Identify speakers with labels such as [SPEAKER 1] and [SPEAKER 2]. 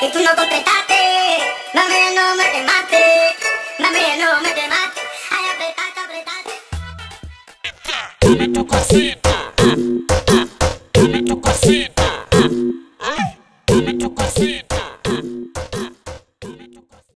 [SPEAKER 1] y tú no contestaste. Mami, no me quemaste, mami, no me quemaste. Ay, apretaste, apretaste.
[SPEAKER 2] Dame tu cosita.